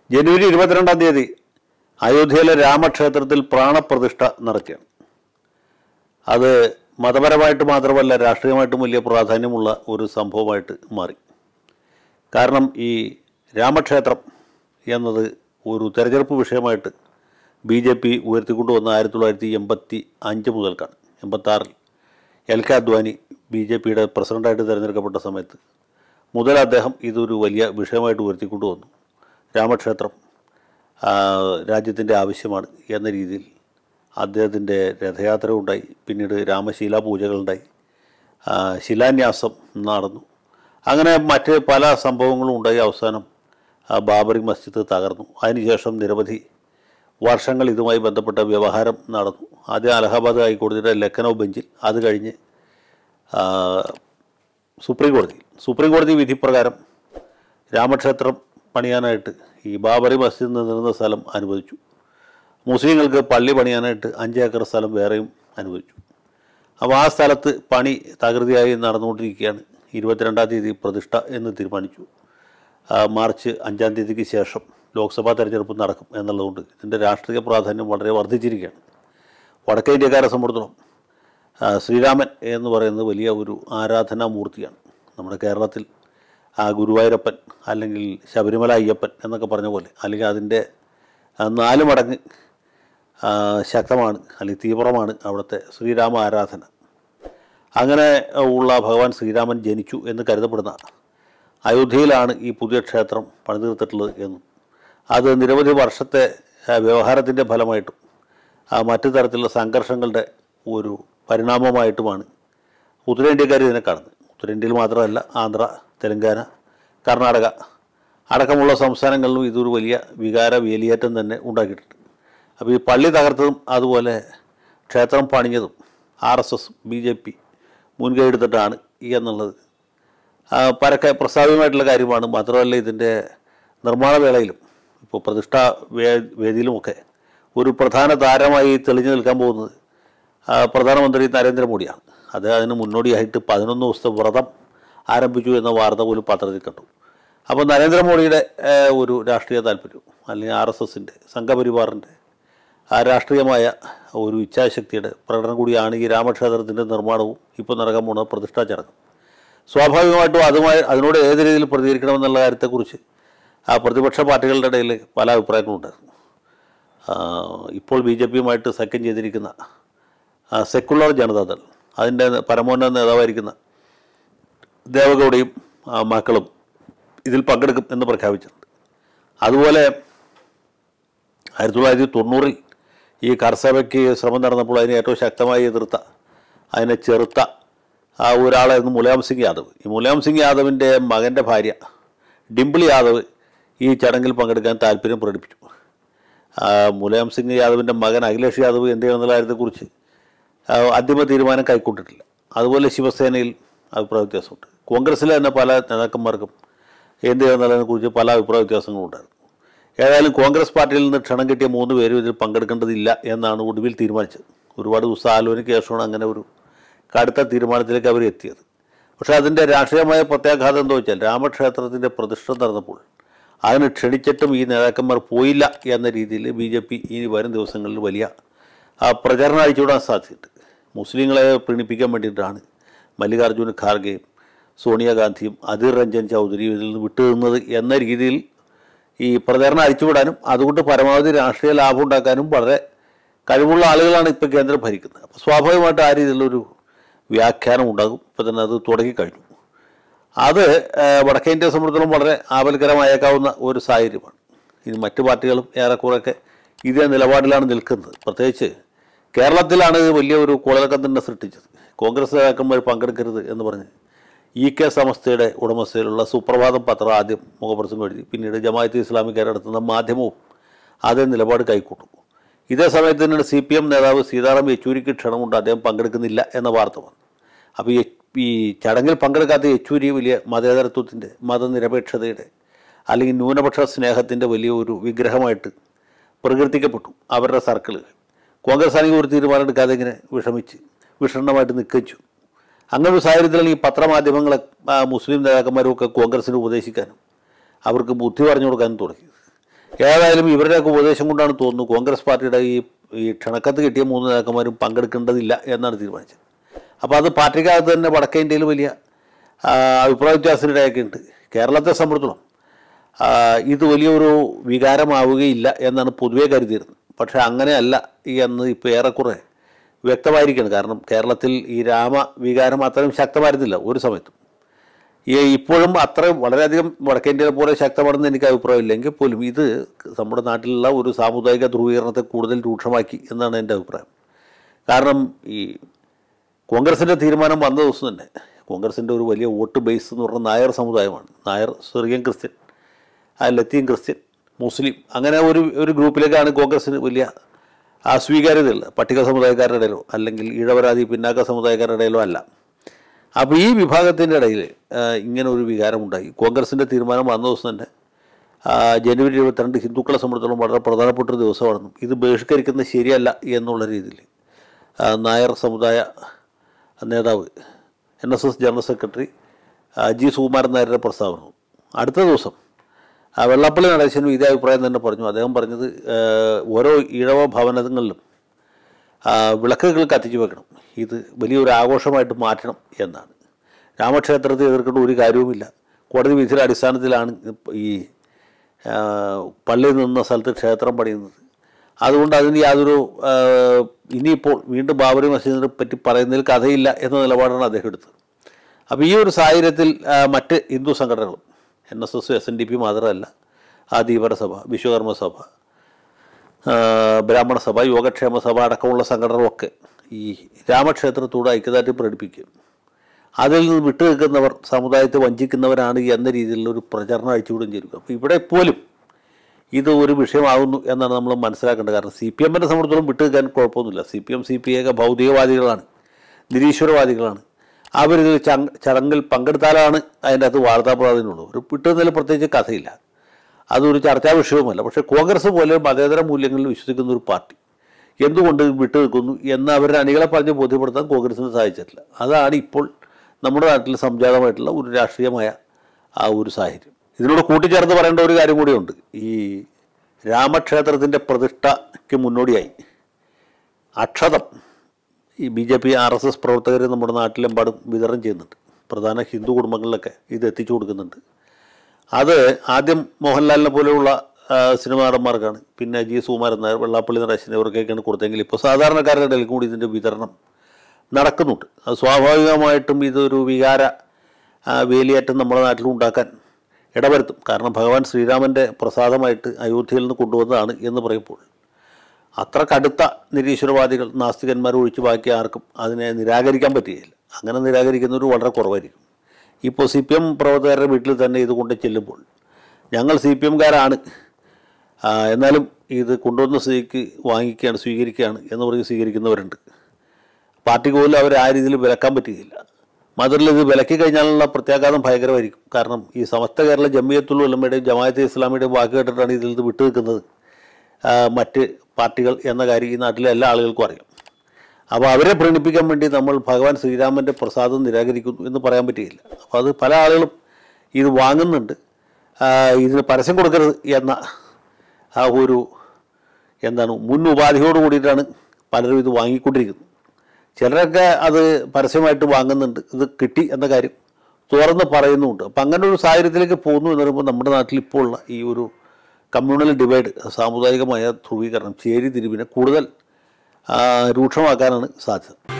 ജനുവരി 22-ാം തീയതി അയോധ്യയിലെ രാമക്ഷേത്രത്തിൽ പ്രാണപ്രതിഷ്ഠ നടക്കുകയാണ്. അത് മതപരമായിട്ട് മാത്രമല്ല രാഷ്ട്രീയമായിട്ടും വലിയ പ്രാധാന്യമുള്ള ഒരു സംഭവമായിട്ട് മാറി. കാരണം ഈ രാമക്ഷേത്രം എന്നത് ഒരു തെരഞ്ഞെടുപ്പ് വിഷയമായിട്ട് BJP ഉയർത്തിക്കൊണ്ടുവന്ന 1985 മുതൽക്കാണ്. 86-ൽ LK അദ്വാനി BJPയുടെ പ്രസിഡൻ്റായിട്ട് തിരഞ്ഞെടുക്കപ്പെട്ട സമയത്ത് മുതൽ അദ്ദേഹം ഇതൊരു വലിയ വിഷയമായിട്ട് ഉയർത്തിക്കൊണ്ടുവന്നു. രാമക്ഷേത്രം രാജ്യത്തിൻ്റെ ആവശ്യമാണ് എന്ന രീതിയിൽ അദ്ദേഹത്തിൻ്റെ രഥയാത്ര ഉണ്ടായി. പിന്നീട് രാമശീല പൂജകളുണ്ടായി, ശിലാന്യാസം നടന്നു. അങ്ങനെ മറ്റ് പല സംഭവങ്ങളും ഉണ്ടായി. അവസാനം ബാബറി മസ്ജിദ് തകർന്നു. അതിനുശേഷം നിരവധി വർഷങ്ങൾ ഇതുമായി ബന്ധപ്പെട്ട വ്യവഹാരം നടന്നു. ആദ്യം അലഹബാദ് ഹൈക്കോടതിയുടെ ലഖനൗ ബെഞ്ചിൽ, അത് കഴിഞ്ഞ് സുപ്രീം കോടതി വിധി പ്രകാരം രാമക്ഷേത്രം പണിയാനായിട്ട് ഈ ബാബറി മസ്ജിദ് നിന്നിരുന്ന സ്ഥലം അനുവദിച്ചു. മുസ്ലിങ്ങൾക്ക് പള്ളി പണിയാനായിട്ട് 5 ഏക്കർ സ്ഥലം വേറെയും അനുവദിച്ചു. അപ്പോൾ ആ സ്ഥലത്ത് പണി തകൃതിയായി നടന്നുകൊണ്ടിരിക്കുകയാണ്. 22-ാം തീയതി പ്രതിഷ്ഠ എന്ന് തീരുമാനിച്ചു. മാർച്ച് 5-ാം തീയതിക്ക് ശേഷം ലോക്സഭാ തെരഞ്ഞെടുപ്പ് നടക്കും എന്നുള്ളതുകൊണ്ട് ഇതിൻ്റെ രാഷ്ട്രീയ പ്രാധാന്യം വളരെ വർദ്ധിച്ചിരിക്കുകയാണ്. വടക്കേ ഇന്ത്യക്കാരെ സംബന്ധിച്ചിടത്തോളം ശ്രീരാമൻ എന്ന് പറയുന്നത് വലിയ ഒരു ആരാധനാമൂർത്തിയാണ്. നമ്മുടെ കേരളത്തിൽ ഗുരുവായൂരപ്പൻ അല്ലെങ്കിൽ ശബരിമല അയ്യപ്പൻ എന്നൊക്കെ പറഞ്ഞ പോലെ, അല്ലെങ്കിൽ അതിൻ്റെ 4 മടങ്ങ് ശക്തമാണ് അല്ലെങ്കിൽ തീവ്രമാണ് അവിടുത്തെ ശ്രീരാമ ആരാധന. അങ്ങനെ ഉള്ള ഭഗവാൻ ശ്രീരാമൻ ജനിച്ചു എന്ന് കരുതപ്പെടുന്ന അയോധ്യയിലാണ് ഈ പുതിയ ക്ഷേത്രം പണിതീർത്തിട്ടുള്ളത് എന്നും അത് നിരവധി വർഷത്തെ വ്യവഹാരത്തിൻ്റെ ഫലമായിട്ടും മറ്റു തരത്തിലുള്ള സംഘർഷങ്ങളുടെ ഒരു പരിണാമമായിട്ടുമാണ് ഉത്തരേന്ത്യക്കാർ ഇതിനെ കാണുന്നത്. ഉത്തരേന്ത്യയിൽ മാത്രമല്ല, ആന്ധ്ര, തെലങ്കാന, കർണാടക അടക്കമുള്ള സംസ്ഥാനങ്ങളിലും ഇതൊരു വലിയ വികാര വേലിയേറ്റം തന്നെ ഉണ്ടാക്കിയിട്ടുണ്ട്. അപ്പോൾ ഈ പള്ളി തകർത്തതും അതുപോലെ ക്ഷേത്രം പണിഞ്ഞതും RSS BJP മുൻകൈ എടുത്തിട്ടാണ് എന്നുള്ളത് പരക്കെ പ്രസ്താവ്യമായിട്ടുള്ള കാര്യമാണ്. മാത്രമല്ല ഇതിൻ്റെ നിർമ്മാണ വേളയിലും ഇപ്പോൾ പ്രതിഷ്ഠാ വേദിയിലുമൊക്കെ ഒരു പ്രധാന താരമായി തെളിഞ്ഞു നിൽക്കാൻ പോകുന്നത് പ്രധാനമന്ത്രി നരേന്ദ്രമോദിയാണ്. അത് അതിന് മുന്നോടിയായിട്ട് 11 ദിവസത്തെ വ്രതം ആരംഭിച്ചു എന്ന വാർത്ത പോലും പത്രത്തിൽ കണ്ടു. അപ്പോൾ നരേന്ദ്രമോദിയുടെ ഒരു രാഷ്ട്രീയ താല്പര്യവും അല്ലെങ്കിൽ RSSൻ്റെ സംഘപരിവാറിൻ്റെ രാഷ്ട്രീയമായ ഒരു ഇച്ഛാശക്തിയുടെ പ്രകടനം കൂടിയാണ് ഈ രാമക്ഷേത്രത്തിൻ്റെ നിർമ്മാണവും ഇപ്പോൾ നടക്കാൻ പോകുന്ന പ്രതിഷ്ഠാ ചടങ്ങും. സ്വാഭാവികമായിട്ടും അതിനോട് ഏത് രീതിയിൽ പ്രതികരിക്കണമെന്നുള്ള കാര്യത്തെക്കുറിച്ച് പ്രതിപക്ഷ പാർട്ടികളുടെ ഇടയിൽ പല അഭിപ്രായങ്ങളുണ്ടായിരുന്നു. ഇപ്പോൾ BJPയുമായിട്ട് സഖ്യം ചെയ്തിരിക്കുന്ന സെക്കുലർ ജനതാദൾ, അതിൻ്റെ പരമോന്നത നേതാവായിരിക്കുന്ന ദേവഗൗഡയും മക്കളും ഇതിൽ പങ്കെടുക്കും എന്ന് പ്രഖ്യാപിച്ചിട്ടുണ്ട്. അതുപോലെ 1990-ൽ ഈ കർസഭയ്ക്ക് ശ്രമം നടന്നപ്പോൾ അതിനെ ഏറ്റവും ശക്തമായി എതിർത്ത, അതിനെ ചെറുത്ത ഒരാളായിരുന്നു മുലായം സിംഗ് യാദവ്. ഈ മുലായം സിംഗ് യാദവിൻ്റെ മകൻ്റെ ഭാര്യ ഡിംപിൾ യാദവ് ഈ ചടങ്ങിൽ പങ്കെടുക്കാൻ താല്പര്യം പ്രകടിപ്പിച്ചു. മുലായം സിംഗ് യാദവിൻ്റെ മകൻ അഖിലേഷ് യാദവ് എന്ത് ചെയ്യുന്നുള്ള കാര്യത്തെക്കുറിച്ച് അന്തിമ തീരുമാനം കൈക്കൊണ്ടിട്ടില്ല. അതുപോലെ ശിവസേനയിൽ അഭിപ്രായ വ്യത്യാസമുണ്ട്. കോൺഗ്രസ്സിലെ തന്നെ പല നേതാക്കന്മാർക്കും എന്ത് ചെയ്യുന്നതിനെക്കുറിച്ച് പല അഭിപ്രായ വ്യത്യാസങ്ങളുണ്ടായിരുന്നു. ഏതായാലും കോൺഗ്രസ് പാർട്ടിയിൽ നിന്ന് ക്ഷണം കിട്ടിയ 3 പേരും ഇതിൽ പങ്കെടുക്കേണ്ടതില്ല എന്നാണ് ഒടുവിൽ തീരുമാനിച്ചത്. ഒരുപാട് ദിവസം ആലോചനയ്ക്ക് ശേഷമാണ് അങ്ങനെ ഒരു കടുത്ത തീരുമാനത്തിലേക്ക് അവർ എത്തിയത്. പക്ഷേ അതിൻ്റെ രാഷ്ട്രീയമായ പ്രത്യാഘാതം എന്താ വെച്ചാൽ, രാമക്ഷേത്രത്തിൻ്റെ പ്രതിഷ്ഠ നടന്നപ്പോൾ അതിന് ക്ഷണിച്ചിട്ടും ഈ നേതാക്കന്മാർ പോയില്ല എന്ന രീതിയിൽ BJP ഇനി വരും ദിവസങ്ങളിൽ വലിയ പ്രചരണം അഴിച്ചുവിടാൻ സാധ്യതയുണ്ട്. മുസ്ലിങ്ങളെ പ്രീണിപ്പിക്കാൻ വേണ്ടിയിട്ടാണ് മല്ലികാർജ്ജുൻ ഖാർഗെയും സോണിയാഗാന്ധിയും അധീർ രഞ്ജൻ ചൗധരിയും ഇതിൽ നിന്ന് വിട്ടുനിന്നത് എന്ന രീതിയിൽ ഈ പ്രചരണം അഴിച്ചുവിടാനും അതുകൊണ്ട് പരമാവധി രാഷ്ട്രീയ ലാഭം ഉണ്ടാക്കാനും വളരെ കഴിവുള്ള ആളുകളാണ് ഇപ്പോൾ കേന്ദ്രം ഭരിക്കുന്നത്. അപ്പോൾ സ്വാഭാവികമായിട്ട് ആ രീതിയിലുള്ളൊരു വ്യാഖ്യാനം ഉണ്ടാകും. ഇപ്പോൾ തന്നെ അത് തുടങ്ങിക്കഴിഞ്ഞു. അത് വടക്കേ ഇന്ത്യയെ സംബന്ധിച്ചിടത്തോളം വളരെ ആപൽക്കരമായേക്കാവുന്ന ഒരു സാഹചര്യമാണ്. ഇനി മറ്റു പാർട്ടികളും ഏറെക്കുറെയൊക്കെ ഇതേ നിലപാടിലാണ് നിൽക്കുന്നത്. പ്രത്യേകിച്ച് കേരളത്തിലാണ് വലിയ ഒരു കോളിളക്കം തന്നെ സൃഷ്ടിച്ചത്. കോൺഗ്രസ് നേതാക്കന്മാർ പങ്കെടുക്കരുത് എന്ന് പറഞ്ഞ് EK സമസ്തയുടെ ഉടമസ്ഥയിലുള്ള സുപ്രഭാതം പത്രം ആദ്യം മുഖപ്രസംഗം എഴുതി. പിന്നീട് ജമാഅത്തെ ഇസ്ലാമിക്കാരെ നടത്തുന്ന മാധ്യമവും അതേ നിലപാട് കൈക്കൊണ്ടു. ഇതേ സമയത്ത് തന്നെയാണ് CPM നേതാവ് സീതാറാം യെച്ചൂരിക്ക് ക്ഷണമുണ്ട്, അദ്ദേഹം പങ്കെടുക്കുന്നില്ല എന്ന വാർത്ത വന്നു. അപ്പോൾ ഈ ചടങ്ങിൽ പങ്കെടുക്കാത്ത യെച്ചൂരി വലിയ മതേതരത്വത്തിൻ്റെ, മതനിരപേക്ഷതയുടെ അല്ലെങ്കിൽ ന്യൂനപക്ഷ സ്നേഹത്തിൻ്റെ വലിയ ഒരു വിഗ്രഹമായിട്ട് പ്രകീർത്തിക്കപ്പെട്ടു അവരുടെ സർക്കിളുകൾ. കോൺഗ്രസ് ആണെങ്കിൽ ഒരു തീരുമാനം എടുക്കാതെ ഇങ്ങനെ വിഷണ്ണമായിട്ട് നിൽക്കിച്ചു. അങ്ങനെ ഒരു സാഹചര്യത്തിലാണ് ഈ പത്രമാധ്യമങ്ങളെ മുസ്ലിം നേതാക്കന്മാരുമൊക്കെ കോൺഗ്രസിന് ഉപദേശിക്കാനും അവർക്ക് ബുദ്ധി പറഞ്ഞു കൊടുക്കാനും തുടങ്ങിയത്. ഏതായാലും ഇവരുടെയൊക്കെ ഉപദേശം കൊണ്ടാണ് തോന്നുന്നു കോൺഗ്രസ് പാർട്ടിയുടെ ഈ ക്ഷണക്കത്ത് കിട്ടിയ 3 നേതാക്കന്മാരും പങ്കെടുക്കേണ്ടതില്ല എന്നാണ് തീരുമാനിച്ചത്. അപ്പോൾ അത് പാർട്ടിക്കകത്ത് തന്നെ വടക്കേ ഇന്ത്യയിൽ വലിയ അഭിപ്രായ വ്യത്യാസത്തിനിടയൊക്കെ ഉണ്ട്. കേരളത്തെ സംബന്ധിച്ചിടത്തോളം ഇത് വലിയൊരു വികാരമാവുകയില്ല എന്നാണ് പൊതുവെ കരുതിയിരുന്നത്. പക്ഷേ അങ്ങനെയല്ല എന്ന് ഇപ്പോൾ ഏറെക്കുറെ വ്യക്തമായിരിക്കുകയാണ്. കാരണം കേരളത്തിൽ ഈ രാമവികാരം അത്രയും ശക്തമായിരുന്നില്ല ഒരു സമയത്തും. ഇപ്പോഴും അത്ര വളരെയധികം വടക്കേ ഇന്ത്യയിലെ പോലെ ശക്തമാണെന്ന് എനിക്ക് അഭിപ്രായമില്ലെങ്കിൽ പോലും ഇത് നമ്മുടെ നാട്ടിലുള്ള ഒരു സാമുദായിക ധ്രുവീകരണത്തെ കൂടുതൽ രൂക്ഷമാക്കി എന്നാണ് എൻ്റെ അഭിപ്രായം. കാരണം ഈ കോൺഗ്രസിൻ്റെ തീരുമാനം വന്ന ദിവസം തന്നെ കോൺഗ്രസിൻ്റെ ഒരു വലിയ വോട്ട് ബേസ് എന്ന് പറഞ്ഞാൽ നായർ സമുദായമാണ്. Nair, Syrian Christian, Latin Christian, മുസ്ലിം, അങ്ങനെ ഒരു ഗ്രൂപ്പിലേക്കാണ് കോൺഗ്രസ്സിന് വലിയ സ്വീകാര്യതയുള്ളത്. പട്ടിക സമുദായക്കാരുടെ ഇടയിലോ അല്ലെങ്കിൽ ഈഴവരാതി പിന്നാക്ക സമുദായക്കാരുടെ ഇടയിലോ അല്ല. അപ്പോൾ ഈ വിഭാഗത്തിൻ്റെ ഇടയിൽ ഇങ്ങനെ ഒരു വികാരമുണ്ടായി. കോൺഗ്രസിൻ്റെ തീരുമാനം വന്ന ദിവസം തന്നെ ജനുവരി 22 ഹിന്ദുക്കളെ സംബന്ധിച്ചിടത്തോളം വളരെ പ്രധാനപ്പെട്ട ഒരു ദിവസമാണെന്നും ഇത് ബഹിഷ്കരിക്കുന്നത് ശരിയല്ല എന്നുള്ള രീതിയിൽ നായർ സമുദായ നേതാവ് NSS general secretary G Sukumaran നായരുടെ പ്രസ്താവന. അടുത്ത ദിവസം വെള്ളാപ്പള്ളി നടേശനും ഇതേ അഭിപ്രായം തന്നെ പറഞ്ഞു. അദ്ദേഹം പറഞ്ഞത് ഓരോ ഈഴവ ഭവനങ്ങളിലും വിളക്കുകൾ കത്തിച്ചു വെക്കണം, ഇത് വലിയൊരു ആഘോഷമായിട്ട് മാറ്റണം എന്നാണ്. രാമക്ഷേത്രത്തെ എതിർക്കേണ്ട ഒരു കാര്യവുമില്ല. കോടതി വിധിയുടെ അടിസ്ഥാനത്തിലാണ് ഈ പള്ളിയിൽ നിന്ന സ്ഥലത്ത് ക്ഷേത്രം പണിയുന്നത്. അതുകൊണ്ട് അതിന് യാതൊരു ഇനിയിപ്പോൾ വീണ്ടും ബാബറി മസ്ജിദിനെ പറ്റി പറയുന്നതിൽ കഥയില്ല എന്ന നിലപാടാണ് അദ്ദേഹം എടുത്തത്. അപ്പോൾ ഈ ഒരു സാഹചര്യത്തിൽ മറ്റ് ഹിന്ദു സംഘടനകളും NSS, SNDP മാത്രമല്ല, ധീവര സഭ, വിശ്വകർമ്മ സഭ, ബ്രാഹ്മണ സഭ, യോഗക്ഷേമ സഭ അടക്കമുള്ള സംഘടനകളൊക്കെ ഈ രാമക്ഷേത്രത്തോട് ഐക്യദാർഢ്യം പ്രകടിപ്പിക്കും. അതിൽ നിന്ന് വിട്ടു നിൽക്കുന്നവർ സമുദായത്തെ വഞ്ചിക്കുന്നവരാണ് എന്ന രീതിയിലുള്ളൊരു പ്രചരണം അഴിച്ചുവിടുകയും ചെയ്തു. അപ്പോൾ ഇവിടെ പോലും ഇത് ഒരു വിഷയമാകുന്നു എന്നാണ് നമ്മൾ മനസ്സിലാക്കേണ്ടത്. കാരണം CPM-നെ സംബന്ധിച്ചിടത്തോളം വിട്ടു നിൽക്കാൻ കുഴപ്പമൊന്നുമില്ല. CPM, CPI ഒക്കെ ഭൗതികവാദികളാണ്, നിരീശ്വരവാദികളാണ്. അവരിതിൽ ചടങ്ങിൽ പങ്കെടുത്താലാണ് അതിൻ്റെ അകത്ത് വാർത്താ പ്രാധാന്യമുള്ളൂ. ഒരു വിട്ടുനിന്നതിൽ പ്രത്യേകിച്ച് കഥയില്ല, അതൊരു ചർച്ചാ വിഷയവുമല്ല. പക്ഷേ കോൺഗ്രസ് പോലെ മതേതര മൂല്യങ്ങളിൽ വിശ്വസിക്കുന്ന ഒരു പാർട്ടി എന്തുകൊണ്ട് വിട്ടു നിൽക്കുന്നു എന്ന് അവരുടെ അണികളെ പറഞ്ഞ് ബോധ്യപ്പെടുത്താൻ കോൺഗ്രസിന് സാധിച്ചിട്ടില്ല. അതാണ് ഇപ്പോൾ നമ്മുടെ നാട്ടിൽ സംജാതമായിട്ടുള്ള ഒരു രാഷ്ട്രീയമായ ആ ഒരു സാഹചര്യം. ഇതിനോട് കൂട്ടിച്ചേർത്ത് പറയേണ്ട ഒരു കാര്യം കൂടിയുണ്ട്. ഈ രാമക്ഷേത്രത്തിൻ്റെ പ്രതിഷ്ഠയ്ക്ക് മുന്നോടിയായി അക്ഷതം ഈ BJP, RSS പ്രവർത്തകർ നമ്മുടെ നാട്ടിലെമ്പാടും വിതരണം ചെയ്യുന്നുണ്ട്. പ്രധാന ഹിന്ദു കുടുംബങ്ങളിലൊക്കെ ഇത് എത്തിച്ചു കൊടുക്കുന്നുണ്ട്. അത് ആദ്യം മോഹൻലാലിനെ പോലെയുള്ള സിനിമാ നടന്മാർക്കാണ്, പിന്നെ ജി സുകുമാരൻ നായർ, വെള്ളാപ്പള്ളി നടേശൻ ഇവർക്കൊക്കെയാണ് കൊടുത്തെങ്കിൽ ഇപ്പോൾ സാധാരണക്കാരുടെ ഇടയിൽ കൂടി ഇതിൻ്റെ വിതരണം നടക്കുന്നുണ്ട്. അത് സ്വാഭാവികമായിട്ടും ഇതൊരു വികാര വേലിയേറ്റം നമ്മുടെ നാട്ടിൽ ഉണ്ടാക്കാൻ ഇടവരുത്തും. കാരണം ഭഗവാൻ ശ്രീരാമൻ്റെ പ്രസാദമായിട്ട് അയോധ്യയിൽ നിന്ന് കൊണ്ടുവന്നതാണ് എന്ന് പറയുമ്പോൾ അത്ര കടുത്ത നിരീശ്വരവാദികൾ, നാസ്തികന്മാർ ഒഴിച്ച് ബാക്കി ആർക്കും അതിനെ നിരാകരിക്കാൻ പറ്റുകയില്ല. അങ്ങനെ നിരാകരിക്കുന്നവർ വളരെ കുറവായിരിക്കും. ഇപ്പോൾ CPM പ്രവർത്തകരുടെ വീട്ടിൽ തന്നെ ഇത് കൊണ്ട് ചെല്ലുമ്പോൾ ഞങ്ങൾ CPM-കാരാണ്, എന്നാലും ഇത് കൊണ്ടുവന്ന സ്ഥിതിക്ക് വാങ്ങിക്കുകയാണ്, സ്വീകരിക്കുകയാണ് എന്ന് പറഞ്ഞ് സ്വീകരിക്കുന്നവരുണ്ട്. പാർട്ടിക്ക് പോലും അവർ ആ രീതിയിൽ വിലക്കാൻ പറ്റുകയില്ല. മാത്രമല്ല ഇത് വിലക്കി കഴിഞ്ഞാലുള്ള പ്രത്യാഘാതം ഭയങ്കരമായിരിക്കും. കാരണം ഈ സമസ്ത കേരള ജമിയത്തുൽ ഉലമയുടെയും ജമാഅത്തെ ഇസ്ലാമിയുടെയും വാക്ക് കേട്ടിട്ടാണ് ഇതിൽ നിന്ന് വിട്ടു നിൽക്കുന്നത് മറ്റ് പാർട്ടികൾ എന്ന കാര്യം ഈ നാട്ടിലെ എല്ലാ ആളുകൾക്കും അറിയാം. അപ്പോൾ അവരെ പ്രീണിപ്പിക്കാൻ വേണ്ടി നമ്മൾ ഭഗവാൻ ശ്രീരാമൻ്റെ പ്രസാദം നിരാകരിക്കുന്നു എന്ന് പറയാൻ പറ്റുകയില്ല. അപ്പോൾ അത് പല ആളുകളും ഇത് വാങ്ങുന്നുണ്ട്. ഇതിന് പരസ്യം കൊടുക്കരുത് എന്ന ആ ഒരു മുൻ ഉപാധിയോട് കൂടിയിട്ടാണ് പലരും ഇത് വാങ്ങിക്കൊണ്ടിരിക്കുന്നത്. ചിലരൊക്കെ അത് പരസ്യമായിട്ട് വാങ്ങുന്നുണ്ട്, ഇത് കിട്ടി എന്ന കാര്യം തുറന്ന് പറയുന്നുമുണ്ട്. അപ്പം അങ്ങനെ ഒരു സാഹചര്യത്തിലേക്ക് പോകുന്നു എന്ന് പറയുമ്പോൾ നമ്മുടെ നാട്ടിൽ ഇപ്പോൾ ഉള്ള ഈ ഒരു കമ്മ്യൂണൽ ഡിവൈഡ്, സാമുദായികമായ ധ്രുവീകരണം, ചേരിതിരിവിനെ കൂടുതൽ രൂക്ഷമാക്കാനാണ് സാധ്യത.